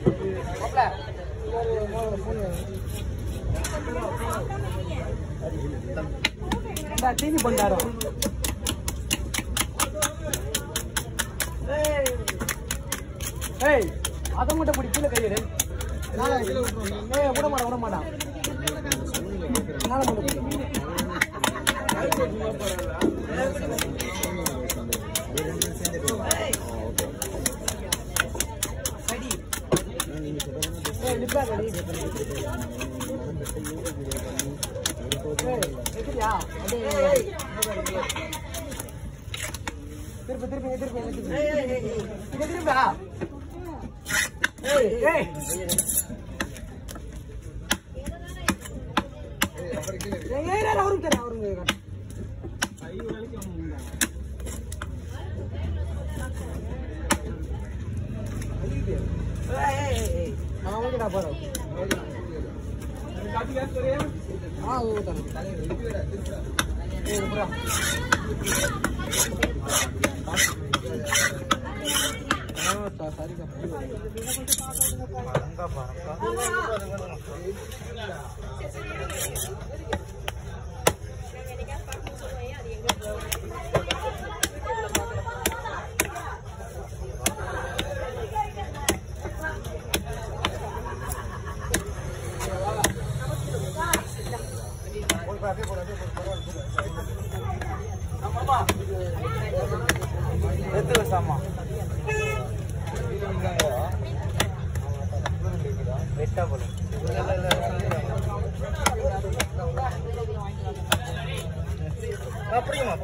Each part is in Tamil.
தீனி பண்டாரம் ஏய் அதை மட்டும் பிடி கீழே கையெடு விட மாட்டான் sama beta boleh prima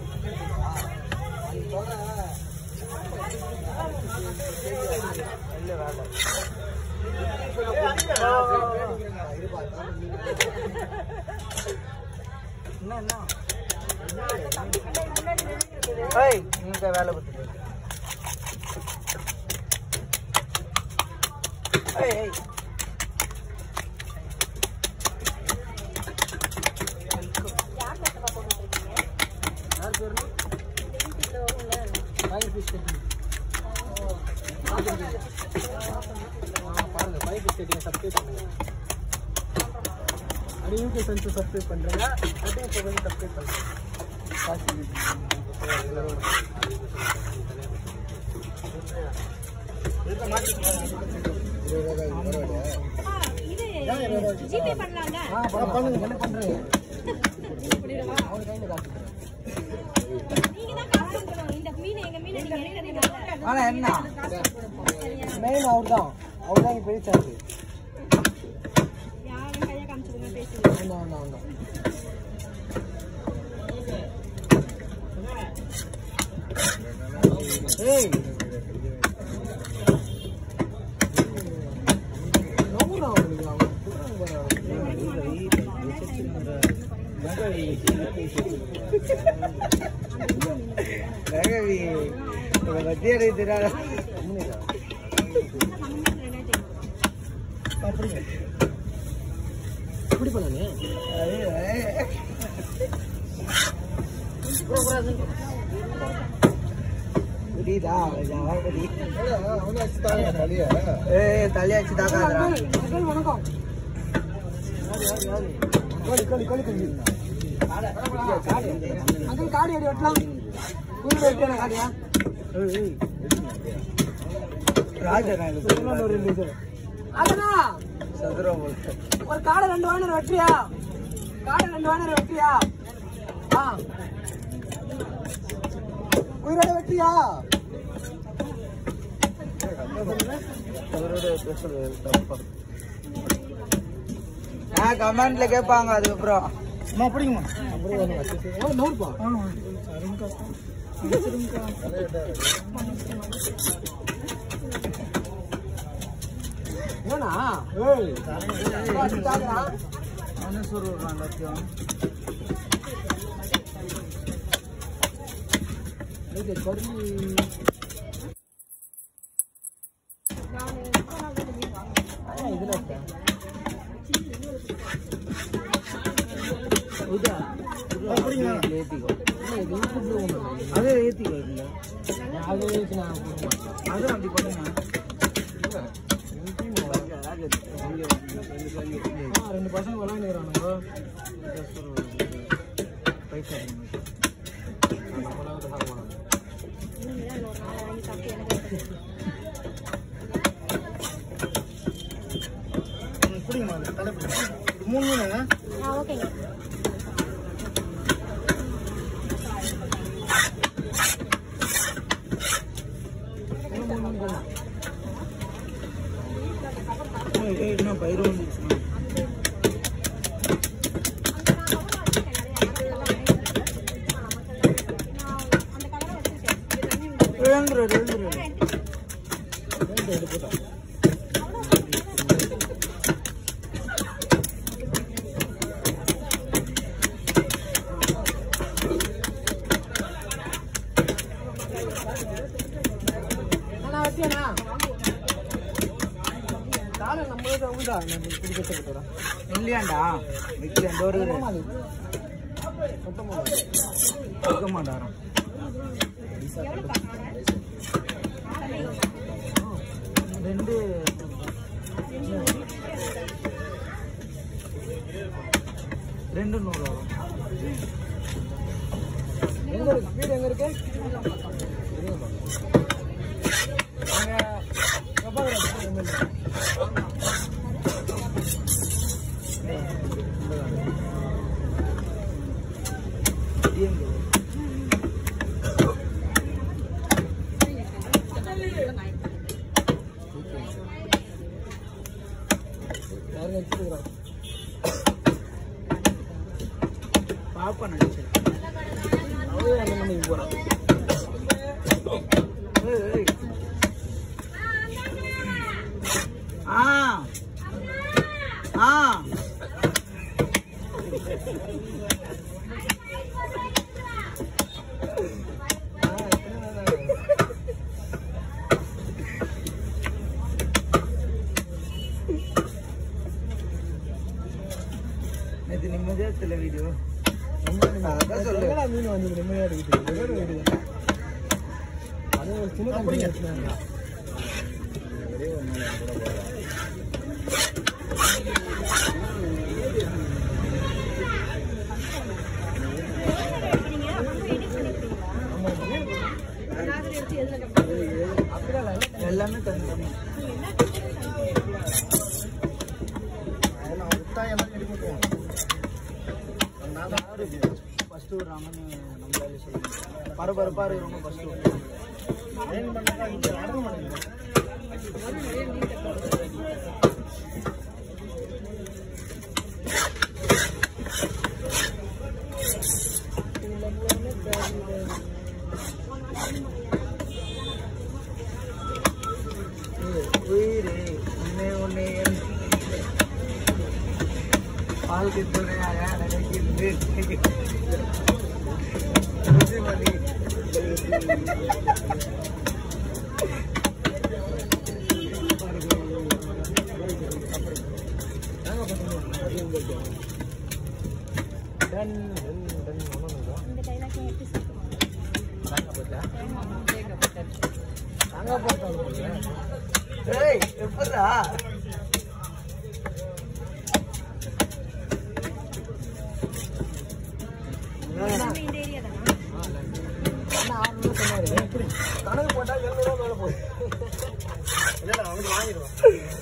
hey ini kayak வேலை betul hey hey सब्सक्राइब பண்றீங்க அப்படியே போய் சப்ஸ்கிரைப் பண்ணுங்க இது ஜிபே பண்ணலாம்ல பண்ணுங்க என்ன பண்றீங்க அவங்க கையில காசு நீங்க தான் காசு கொடுக்கணும் இந்த மீன் எங்க மீன் நீங்க எடுக்கிறீங்க ஆனா என்ன மெயின் அவர்தான் பேசாது யாரும் கைய காமிச்சுங்க பேசுங்க ஆமா hey ஒரு காடை 2 வாங்கின வெற்றியா உயிரோட வெற்றியா கமெண்ட்ல கேட்பாங்க அதுக்கப்புறம் அப்படிங்கம்மா அப்புறம் 100 ரூபாய் ஏனா ஏய் தாக்குறா அவனே சொல்றான் லட்சியம் இது கொடி நான் இதுல உதா அப்படிங்க ஏத்திக்கோ இது யூடியூப்ல ஒண்ணு அதே ஏத்திக்கோ இல்ல அது ஏத்தினா அது அப்படி பண்ணுங்க ரெண்டு பசங்க விளையாண்டுறானுங்க பைசா எப்படிமா தலைப்பு 3 மீனுங்க ஓகேங்க என்ன பயிர் இல்லையாண்டா வீட்டில் ஒரு மாட்டாராம் ரெண்டு 100 வரும். எங்க இருக்கு வீடு? எங்க இருக்கு? பாப்பா நினைச்சேன் போறான். இது நிம்மதியா தெரியல வீடியோ மீன் வந்து நிம்மதியா இருக்குது. அது ஒரு சின்ன கம்பெனி வச்சுருந்தாங்க. எல்லாமே தந்துடும். ஃபர்ஸ்ட் ஒரு ராமன் நம்மளால சொல்லுங்க பரபரப்பா இருக்கணும். ஃபர்ஸ்ட் உயிரே ஒன்னே பால் கிட்டுறையாக நினைக்கின்றேன். எப்படா கணக்கு போட்டா 700 ரூபா மேல போகுது. இல்ல அவனுக்கு வாங்கிடுவான்.